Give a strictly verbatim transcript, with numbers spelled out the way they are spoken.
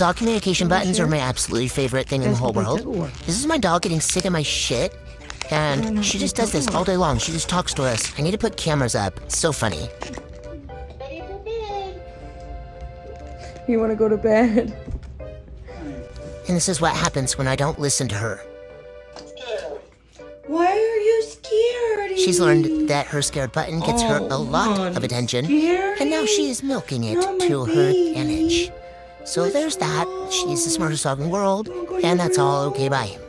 dog communication buttons are my absolute favorite thing in the whole world. This is my dog getting sick of my shit. And she just does this all day long. She just talks to us. I need to put cameras up. It's so funny. You want to go to bed? And this is what happens when I don't listen to her. Why are you scared? She's learned that her scared button gets her a lot of attention, and now she is milking it to her advantage. So there's that. She's the smartest dog in the world, and that's all okay, bye.